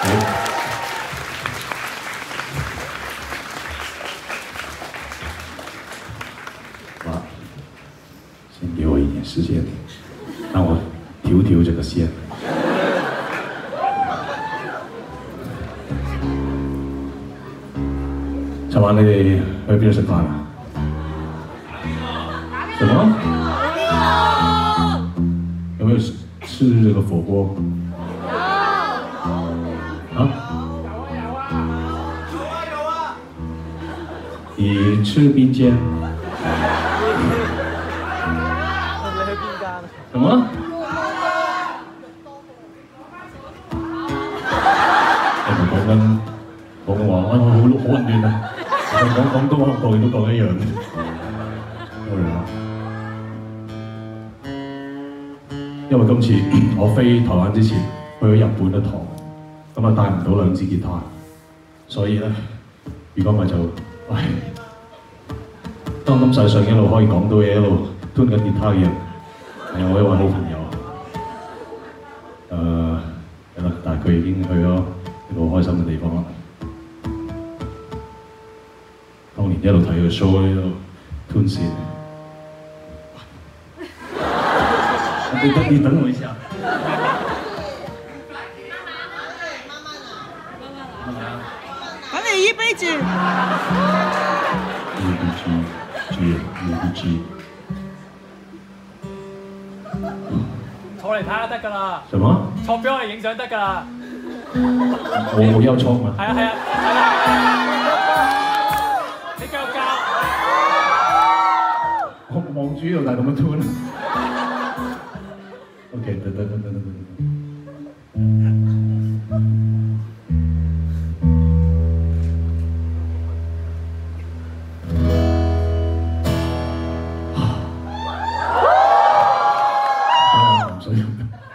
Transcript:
哇，先给我一点时间，让我调这个线。琴晚你哋去邊度食飯啊？什麼？有沒有吃這個火鍋？啊？你吃邊間？什麼？講緊話，我好混亂啊！講廣東話同國語都講一樣。因為今次我飛台灣之前去咗日本一趟，咁啊帶唔到兩支吉他，所以咧，如果唔係就，唉，當咁世上一路可以講到嘢，一路吞緊吉他嘅人，係我一位好朋友。係啦，但係佢已經去咗一個好開心嘅地方啦。當年一路睇佢 show 一路吞線。你等我一下。 反正一杯酒。 UDG。 坐嚟睇下得㗎啦。 什麼？ 坐俾我哋影相得㗎啦。 我要衝嘛？ 係啊係啊係啊！你繼續教。 我望住呢度，但係咁樣吞。OK， 等。唔使。